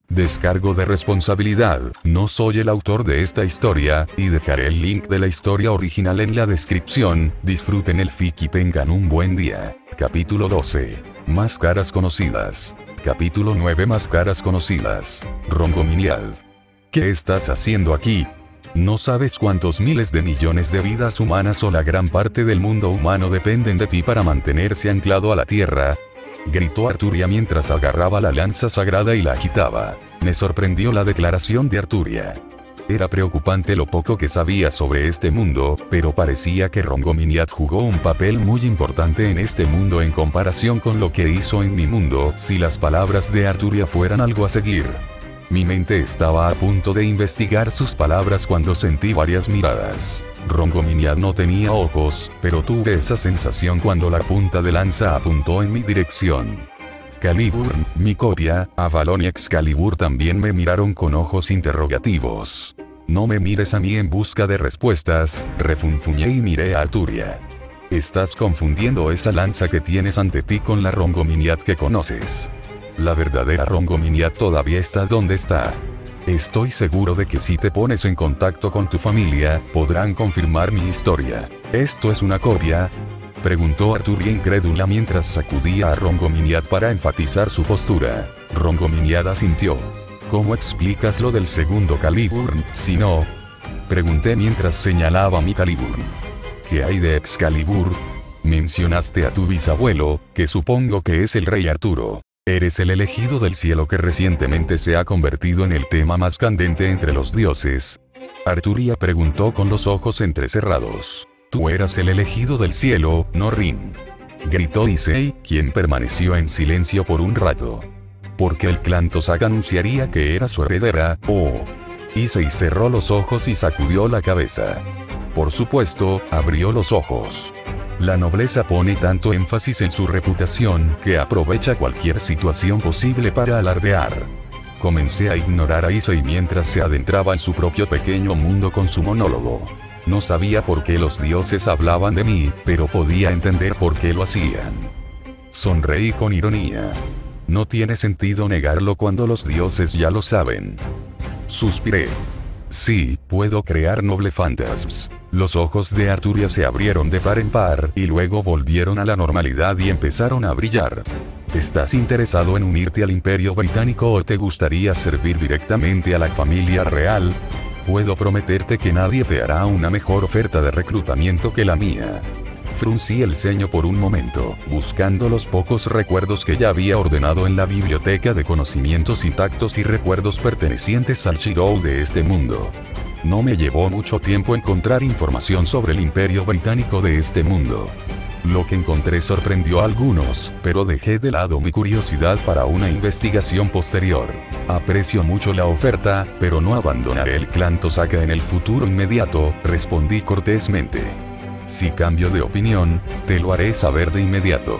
Descargo de responsabilidad, no soy el autor de esta historia, y dejaré el link de la historia original en la descripción. Disfruten el fic y tengan un buen día. Capítulo 12. Máscaras conocidas. Capítulo 9. Máscaras conocidas. Rongominiad. ¿Qué estás haciendo aquí? ¿No sabes cuántos miles de millones de vidas humanas o la gran parte del mundo humano dependen de ti para mantenerse anclado a la tierra? Gritó Arturia mientras agarraba la lanza sagrada y la agitaba. Me sorprendió la declaración de Arturia. Era preocupante lo poco que sabía sobre este mundo, pero parecía que Rongominiad jugó un papel muy importante en este mundo en comparación con lo que hizo en mi mundo. Si las palabras de Arturia fueran algo a seguir. Mi mente estaba a punto de investigar sus palabras cuando sentí varias miradas. Rongominiad no tenía ojos, pero tuve esa sensación cuando la punta de lanza apuntó en mi dirección. Calibur, mi copia, Avalon y Excalibur también me miraron con ojos interrogativos. No me mires a mí en busca de respuestas, refunfuñé y miré a Arturia. Estás confundiendo esa lanza que tienes ante ti con la Rongominiad que conoces. La verdadera Rongominiad todavía está donde está. Estoy seguro de que si te pones en contacto con tu familia, podrán confirmar mi historia. ¿Esto es una copia?, preguntó Arturia incrédula mientras sacudía a Rongominiad para enfatizar su postura. Rongominiad asintió. ¿Cómo explicas lo del segundo Calibur, si no? Pregunté mientras señalaba mi Calibur. ¿Qué hay de Excalibur? Mencionaste a tu bisabuelo, que supongo que es el rey Arturo. Eres el elegido del cielo que recientemente se ha convertido en el tema más candente entre los dioses. Arturia preguntó con los ojos entrecerrados. Tú eras el elegido del cielo, ¿no, Rin? Gritó Issei, quien permaneció en silencio por un rato. Porque el clan Tozak anunciaría que era su heredera, oh. Issei cerró los ojos y sacudió la cabeza. Por supuesto, abrió los ojos. La nobleza pone tanto énfasis en su reputación, que aprovecha cualquier situación posible para alardear. Comencé a ignorar a Issei mientras se adentraba en su propio pequeño mundo con su monólogo. No sabía por qué los dioses hablaban de mí, pero podía entender por qué lo hacían. Sonreí con ironía. No tiene sentido negarlo cuando los dioses ya lo saben. Suspiré. Sí, puedo crear noble phantasms. Los ojos de Arturia se abrieron de par en par y luego volvieron a la normalidad y empezaron a brillar. ¿Estás interesado en unirte al Imperio Británico o te gustaría servir directamente a la familia real? Puedo prometerte que nadie te hará una mejor oferta de reclutamiento que la mía. Fruncí el ceño por un momento, buscando los pocos recuerdos que ya había ordenado en la biblioteca de conocimientos intactos y recuerdos pertenecientes al Shirou de este mundo. No me llevó mucho tiempo encontrar información sobre el Imperio Británico de este mundo. Lo que encontré sorprendió a algunos, pero dejé de lado mi curiosidad para una investigación posterior. Aprecio mucho la oferta, pero no abandonaré el clan Tozaka en el futuro inmediato, respondí cortésmente. Si cambio de opinión, te lo haré saber de inmediato.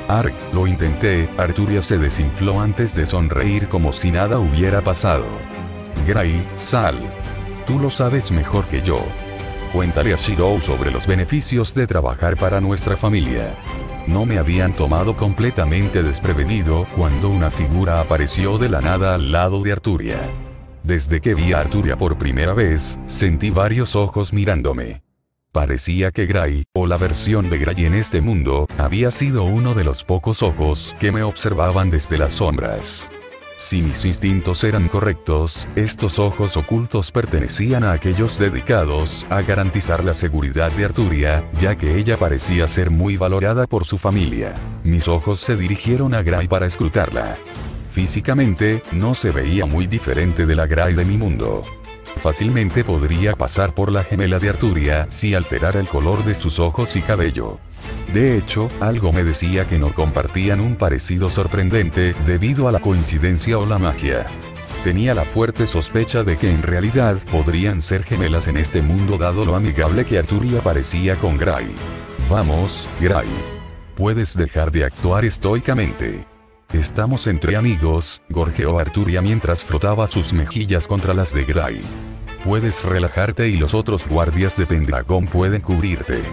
Lo intenté. Arturia se desinfló antes de sonreír como si nada hubiera pasado. Gray, sal. Tú lo sabes mejor que yo. Cuéntale a Shirou sobre los beneficios de trabajar para nuestra familia. No me habían tomado completamente desprevenido cuando una figura apareció de la nada al lado de Arturia. Desde que vi a Arturia por primera vez, sentí varios ojos mirándome. Parecía que Gray, o la versión de Gray en este mundo, había sido uno de los pocos ojos que me observaban desde las sombras. Si mis instintos eran correctos, estos ojos ocultos pertenecían a aquellos dedicados a garantizar la seguridad de Arturia, ya que ella parecía ser muy valorada por su familia. Mis ojos se dirigieron a Gray para escrutarla. Físicamente, no se veía muy diferente de la Gray de mi mundo. Fácilmente podría pasar por la gemela de Arturia si alterara el color de sus ojos y cabello. De hecho, algo me decía que no compartían un parecido sorprendente debido a la coincidencia o la magia. Tenía la fuerte sospecha de que en realidad podrían ser gemelas en este mundo dado lo amigable que Arturia parecía con Gray. Vamos, Gray. Puedes dejar de actuar estoicamente. Estamos entre amigos, gorjeó Arturia mientras frotaba sus mejillas contra las de Gray. Puedes relajarte y los otros guardias de Pendragon pueden cubrirte.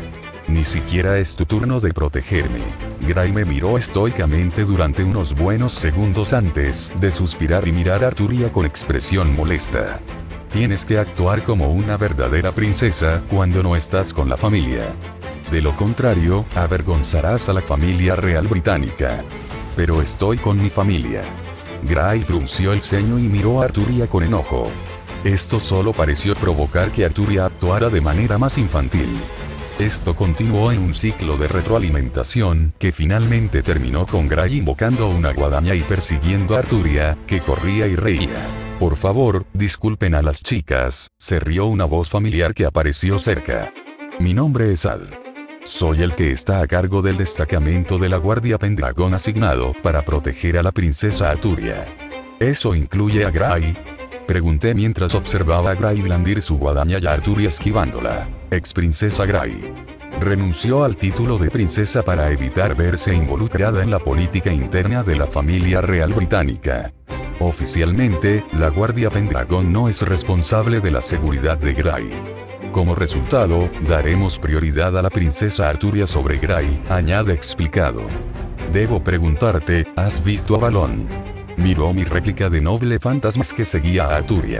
Ni siquiera es tu turno de protegerme. Gray me miró estoicamente durante unos buenos segundos antes de suspirar y mirar a Arturia con expresión molesta. Tienes que actuar como una verdadera princesa cuando no estás con la familia. De lo contrario, avergonzarás a la familia real británica. Pero estoy con mi familia. Gray frunció el ceño y miró a Arturia con enojo. Esto solo pareció provocar que Arturia actuara de manera más infantil. Esto continuó en un ciclo de retroalimentación, que finalmente terminó con Gray invocando una guadaña y persiguiendo a Arturia, que corría y reía. Por favor, disculpen a las chicas, se rió una voz familiar que apareció cerca. Mi nombre es Ad. Soy el que está a cargo del destacamento de la Guardia Pendragon asignado para proteger a la princesa Arturia. ¿Eso incluye a Gray? Pregunté mientras observaba a Gray blandir su guadaña y a Arturia esquivándola. Ex princesa Gray renunció al título de princesa para evitar verse involucrada en la política interna de la familia real británica. Oficialmente, la Guardia Pendragon no es responsable de la seguridad de Gray. Como resultado, daremos prioridad a la princesa Arturia sobre Gray, añade explicado. Debo preguntarte, ¿has visto a Valon? Miró mi réplica de noble fantasmas que seguía a Arturia.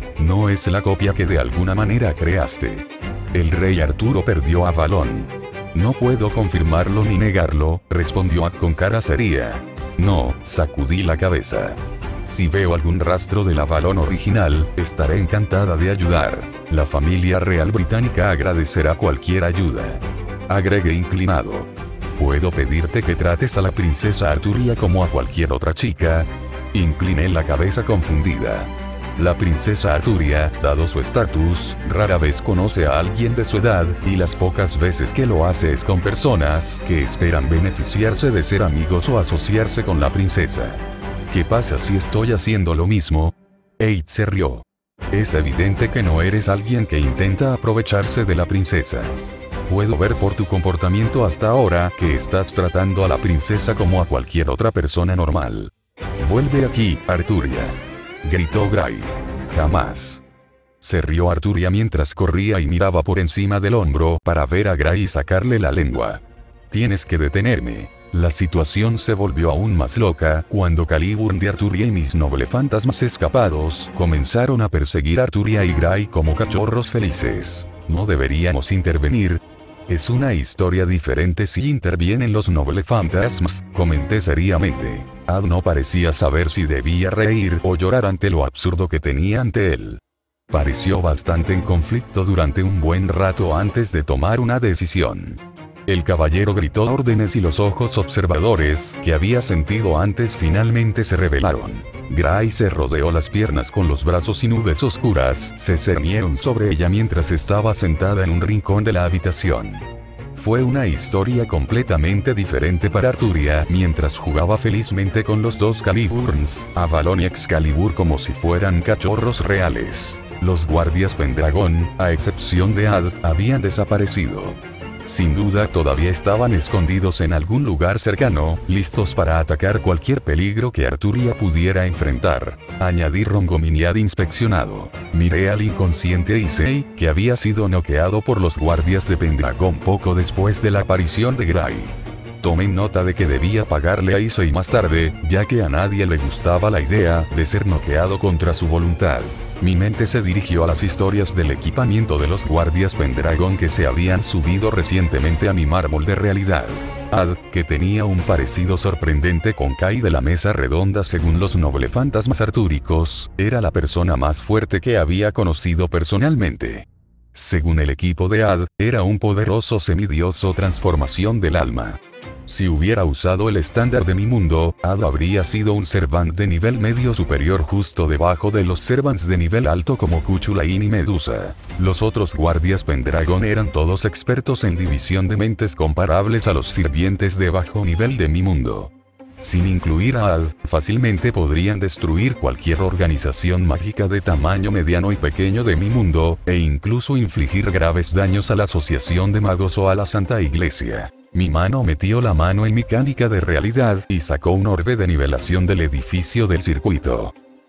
No es la copia que de alguna manera creaste. El rey Arturo perdió a Valon. No puedo confirmarlo ni negarlo, respondió Ad con cara seria. No, sacudí la cabeza. Si veo algún rastro de la Valon original, estaré encantada de ayudar. La familia real británica agradecerá cualquier ayuda. Agregué inclinado. ¿Puedo pedirte que trates a la princesa Arturia como a cualquier otra chica? Incliné la cabeza confundida. La princesa Arturia, dado su estatus, rara vez conoce a alguien de su edad, y las pocas veces que lo hace es con personas que esperan beneficiarse de ser amigos o asociarse con la princesa. ¿Qué pasa si estoy haciendo lo mismo? Eid se rió. Es evidente que no eres alguien que intenta aprovecharse de la princesa. Puedo ver por tu comportamiento hasta ahora que estás tratando a la princesa como a cualquier otra persona normal. Vuelve aquí, Arturia. Gritó Gray. Jamás. Se rió Arturia mientras corría y miraba por encima del hombro para ver a Gray y sacarle la lengua. Tienes que detenerme. La situación se volvió aún más loca cuando Caliburn de Arturia y mis noble fantasmas escapados comenzaron a perseguir a Arturia y Gray como cachorros felices. ¿No deberíamos intervenir? Es una historia diferente si intervienen los noble fantasmas, comenté seriamente. Ad no parecía saber si debía reír o llorar ante lo absurdo que tenía ante él. Pareció bastante en conflicto durante un buen rato antes de tomar una decisión. El caballero gritó órdenes y los ojos observadores que había sentido antes finalmente se revelaron. Gray se rodeó las piernas con los brazos y nubes oscuras se cernieron sobre ella mientras estaba sentada en un rincón de la habitación. Fue una historia completamente diferente para Arturia mientras jugaba felizmente con los dos Caliburns, Avalon y Excalibur como si fueran cachorros reales. Los guardias Pendragon, a excepción de Ad, habían desaparecido. Sin duda todavía estaban escondidos en algún lugar cercano, listos para atacar cualquier peligro que Arturia pudiera enfrentar. Añadí Rongominiad inspeccionado. Miré al inconsciente Issei, que había sido noqueado por los guardias de Pendragon poco después de la aparición de Gray. Tomé nota de que debía pagarle a Issei más tarde, ya que a nadie le gustaba la idea de ser noqueado contra su voluntad. Mi mente se dirigió a las historias del equipamiento de los guardias Pendragon que se habían subido recientemente a mi mármol de realidad. Ad, que tenía un parecido sorprendente con Kai de la mesa redonda según los noble fantasmas artúricos, era la persona más fuerte que había conocido personalmente. Según el equipo de Ad, era un poderoso semidioso transformación del alma. Si hubiera usado el estándar de mi mundo, Ad habría sido un Servant de nivel medio superior justo debajo de los Servants de nivel alto como Cuchulain y Medusa. Los otros guardias Pendragon eran todos expertos en división de mentes comparables a los sirvientes de bajo nivel de mi mundo. Sin incluir a Ad, fácilmente podrían destruir cualquier organización mágica de tamaño mediano y pequeño de mi mundo, e incluso infligir graves daños a la Asociación de Magos o a la Santa Iglesia. Mi mano metió la mano en mecánica de realidad y sacó un orbe de nivelación del edificio del circuito.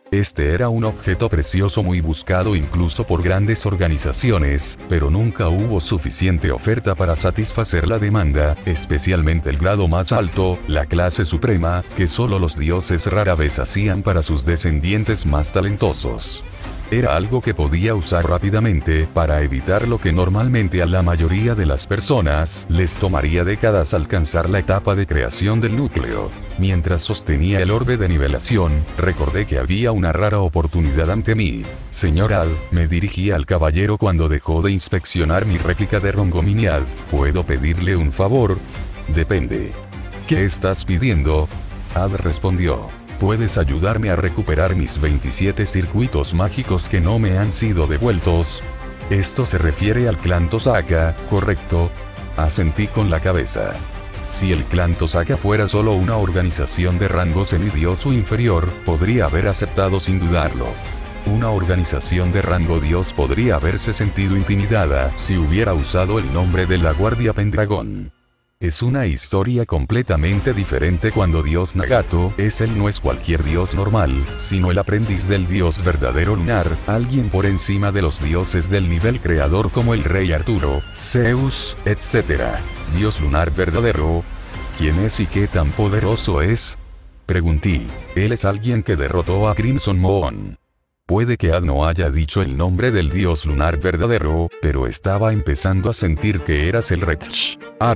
Este era un objeto precioso muy buscado incluso por grandes organizaciones, pero nunca hubo suficiente oferta para satisfacer la demanda, especialmente el grado más alto, la clase suprema, que solo los dioses rara vez hacían para sus descendientes más talentosos. Era algo que podía usar rápidamente para evitar lo que normalmente a la mayoría de las personas les tomaría décadas alcanzar la etapa de creación del núcleo. Mientras sostenía el orbe de nivelación, recordé que había una rara oportunidad ante mí. Señor Ad, me dirigí al caballero cuando dejó de inspeccionar mi réplica de Rongominiad. ¿Puedo pedirle un favor? Depende. ¿Qué estás pidiendo? Ad respondió. ¿Puedes ayudarme a recuperar mis 27 circuitos mágicos que no me han sido devueltos? Esto se refiere al clan Tosaka, ¿correcto? Asentí con la cabeza. Si el clan Tosaka fuera solo una organización de rango semidioso inferior, podría haber aceptado sin dudarlo. Una organización de rango dios podría haberse sentido intimidada si hubiera usado el nombre de la Guardia Pendragón. Es una historia completamente diferente cuando Dios Nagato no es cualquier dios normal, sino el aprendiz del dios verdadero lunar, alguien por encima de los dioses del nivel creador como el rey Arturo, Zeus, etc. Dios lunar verdadero. ¿Quién es y qué tan poderoso es? Pregunté. Él es alguien que derrotó a Crimson Moon. Puede que Ad no haya dicho el nombre del dios lunar verdadero, pero estaba empezando a sentir que eras el Retch.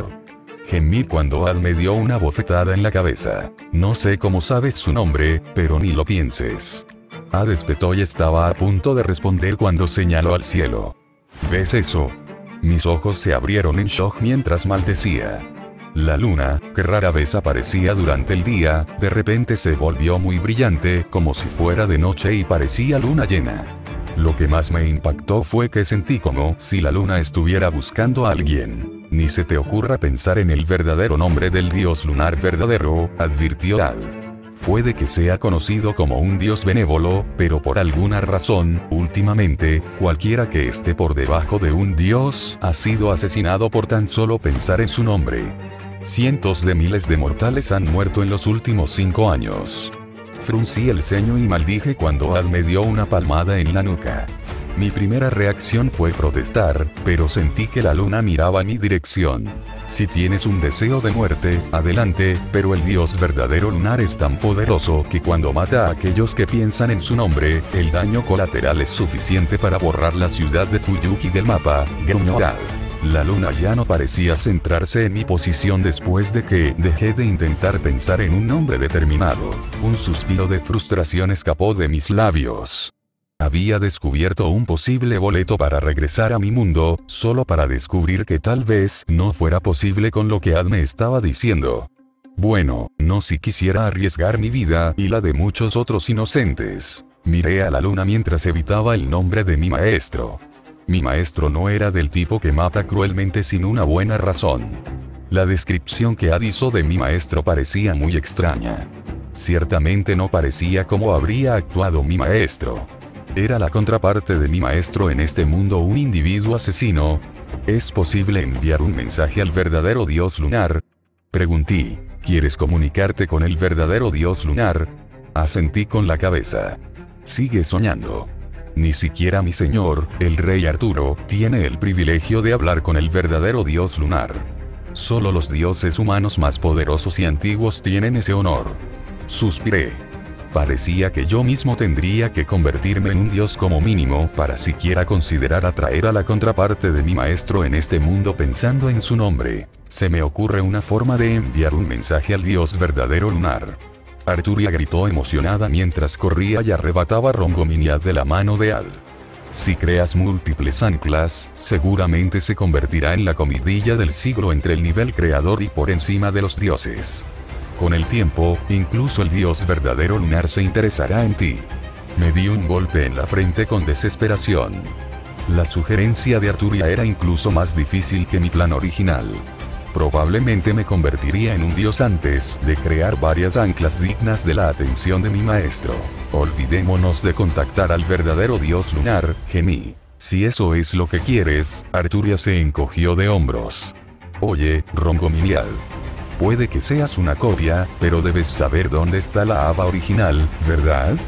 Gemí cuando Ad me dio una bofetada en la cabeza. No sé cómo sabes su nombre, pero ni lo pienses. Ad espetó y estaba a punto de responder cuando señaló al cielo. ¿Ves eso? Mis ojos se abrieron en shock mientras maldecía. La luna, que rara vez aparecía durante el día, de repente se volvió muy brillante, como si fuera de noche y parecía luna llena. Lo que más me impactó fue que sentí como si la luna estuviera buscando a alguien. Ni se te ocurra pensar en el verdadero nombre del dios lunar verdadero, advirtió Ad. Puede que sea conocido como un dios benévolo, pero por alguna razón, últimamente, cualquiera que esté por debajo de un dios, ha sido asesinado por tan solo pensar en su nombre. Cientos de miles de mortales han muerto en los últimos 5 años. Fruncí el ceño y maldije cuando Ad me dio una palmada en la nuca. Mi primera reacción fue protestar, pero sentí que la luna miraba en mi dirección. Si tienes un deseo de muerte, adelante, pero el dios verdadero lunar es tan poderoso que cuando mata a aquellos que piensan en su nombre, el daño colateral es suficiente para borrar la ciudad de Fuyuki del mapa, gruñó Ad. La luna ya no parecía centrarse en mi posición después de que dejé de intentar pensar en un nombre determinado. Un suspiro de frustración escapó de mis labios. Había descubierto un posible boleto para regresar a mi mundo, solo para descubrir que tal vez no fuera posible con lo que Ad me estaba diciendo. Bueno, no si quisiera arriesgar mi vida y la de muchos otros inocentes. Miré a la luna mientras evitaba el nombre de mi maestro. Mi maestro no era del tipo que mata cruelmente sin una buena razón. La descripción que Ad hizo de mi maestro parecía muy extraña. Ciertamente no parecía como habría actuado mi maestro. ¿Era la contraparte de mi maestro en este mundo un individuo asesino? ¿Es posible enviar un mensaje al verdadero dios lunar? Pregunté. ¿Quieres comunicarte con el verdadero dios lunar? Asentí con la cabeza. Sigue soñando. Ni siquiera mi señor, el rey Arturo, tiene el privilegio de hablar con el verdadero dios lunar. Solo los dioses humanos más poderosos y antiguos tienen ese honor. Suspiré. Parecía que yo mismo tendría que convertirme en un dios como mínimo para siquiera considerar atraer a la contraparte de mi maestro en este mundo pensando en su nombre. Se me ocurre una forma de enviar un mensaje al dios verdadero lunar. Arturia gritó emocionada mientras corría y arrebataba Rongominiad de la mano de Ad. Si creas múltiples anclas, seguramente se convertirá en la comidilla del siglo entre el nivel creador y por encima de los dioses. Con el tiempo, incluso el dios verdadero lunar se interesará en ti. Me di un golpe en la frente con desesperación. La sugerencia de Arturia era incluso más difícil que mi plan original. Probablemente me convertiría en un dios antes de crear varias anclas dignas de la atención de mi maestro. Olvidémonos de contactar al verdadero dios lunar, gemí. Si eso es lo que quieres, Arturia se encogió de hombros. Oye, Rongominiad. Puede que seas una copia, pero debes saber dónde está la Ava original, ¿verdad?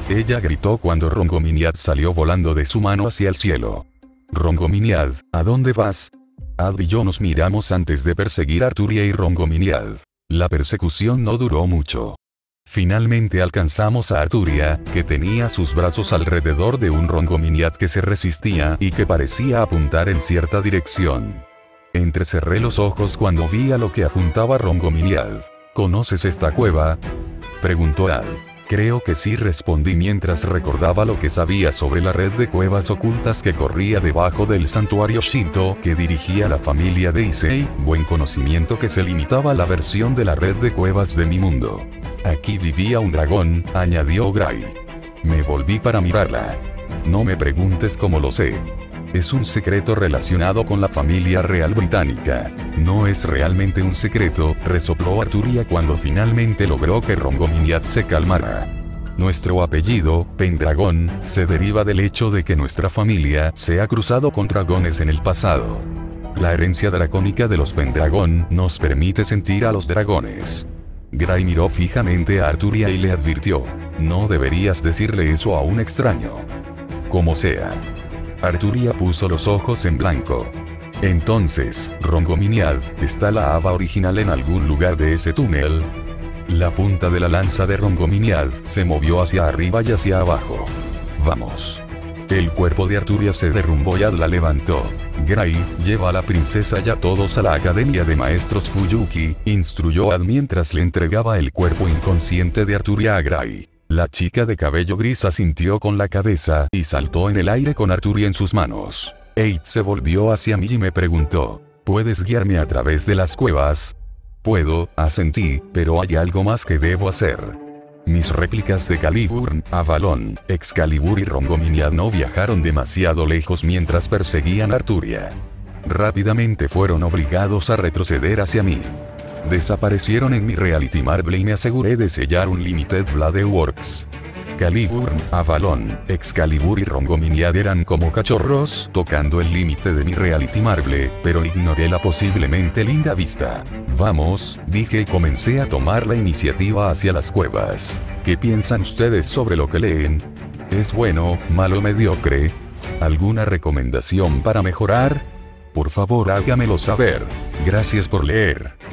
Ella gritó cuando Rongominiad salió volando de su mano hacia el cielo. Rongominiad, ¿a dónde vas? Ad y yo nos miramos antes de perseguir a Arturia y Rongominiad. La persecución no duró mucho. Finalmente alcanzamos a Arturia, que tenía sus brazos alrededor de un Rongominiad que se resistía y que parecía apuntar en cierta dirección. Entrecerré los ojos cuando vi a lo que apuntaba Rongominiad. ¿Conoces esta cueva?, preguntó Ad. Creo que sí, respondí mientras recordaba lo que sabía sobre la red de cuevas ocultas que corría debajo del santuario Shinto que dirigía la familia de Issei, buen conocimiento que se limitaba a la versión de la red de cuevas de mi mundo. Aquí vivía un dragón, añadió Gray. Me volví para mirarla. No me preguntes cómo lo sé. Es un secreto relacionado con la familia real británica. No es realmente un secreto, resopló Arturia cuando finalmente logró que Rongominiad se calmara. Nuestro apellido, Pendragón, se deriva del hecho de que nuestra familia se ha cruzado con dragones en el pasado. La herencia dracónica de los Pendragón nos permite sentir a los dragones. Gray miró fijamente a Arturia y le advirtió: no deberías decirle eso a un extraño. Como sea. Arturia puso los ojos en blanco. Entonces, Rongominiad, ¿está la haba original en algún lugar de ese túnel? La punta de la lanza de Rongominiad se movió hacia arriba y hacia abajo. Vamos. El cuerpo de Arturia se derrumbó y Ad la levantó. Gray, lleva a la princesa y a todos a la Academia de Maestros Fuyuki, instruyó Ad mientras le entregaba el cuerpo inconsciente de Arturia a Gray. La chica de cabello gris asintió con la cabeza y saltó en el aire con Arturia en sus manos. Eid se volvió hacia mí y me preguntó: ¿puedes guiarme a través de las cuevas? Puedo, asentí, pero hay algo más que debo hacer. Mis réplicas de Caliburn, Avalon, Excalibur y Rongominiad no viajaron demasiado lejos mientras perseguían a Arturia. Rápidamente fueron obligados a retroceder hacia mí. Desaparecieron en mi Reality Marble y me aseguré de sellar un Limited Blade Works. Caliburn, Avalon, Excalibur y Rongominiad eran como cachorros tocando el límite de mi Reality Marble, pero ignoré la posiblemente linda vista. Vamos, dije y comencé a tomar la iniciativa hacia las cuevas. ¿Qué piensan ustedes sobre lo que leen? ¿Es bueno, malo, mediocre? ¿Alguna recomendación para mejorar? Por favor hágamelo saber. Gracias por leer.